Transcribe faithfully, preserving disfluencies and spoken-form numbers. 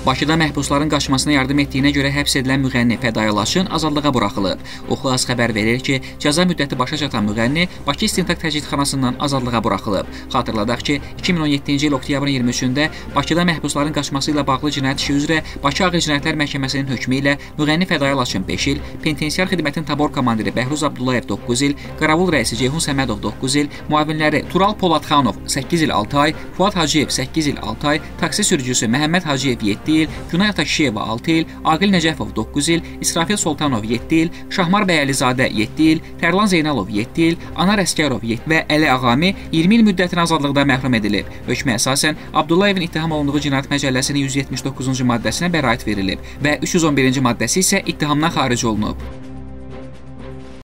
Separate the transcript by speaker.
Speaker 1: Bakıda məhbusların qaçmasına yardım etdiyinə görə həbs edilən müğənni Fədai Laçın azadlığa buraxılıb. Oxu.az xəbər verir ki, cəza müddəti başa çatan müğənni Bakı İstintaq Təcridxanasından azadlığa buraxılıb. Xatırladaq ki, iki min on yeddinci il oktyabrın iyirmi üçündə Bakıda məhbusların qaçması ilə bağlı cinayət işi üzrə Bakı Ağır Cinayətlər Məhkəməsinin hökmü ilə müğənni Fədai Laçın beş il, penitensiar xidmətin tabor komandiri Bəhruz Abdullayev doqquz il, qaravul rəisi Ceyhun Səmədov doqquz il, müavinləri Tural Poladxanov səkkiz il altı ay, Fuad Hacıyev səkkiz il altı ay, taksi sürücüsü Məhəmməd Hacıyev yeddi il, Günay Atakişiyeva altı il, Aqil Nəcəfov doqquz il, İsrafil Soltanov yeddi il, Şahmar Bəyəlizadə yeddi il, Tərlan Zeynalov yeddi il, Anar Əsgərov yeddi və Əli Ağami iyirmi il müddətinə azadlıqda məhrum edilib. Hökmə əsasən Abdullayevin ittiham olunduğu Cinayət Məcəlləsinin yüz yetmiş doqquzuncu maddəsinə bəraət verilib və üç yüz on birinci maddəsi isə ittihamdan xaric olunub.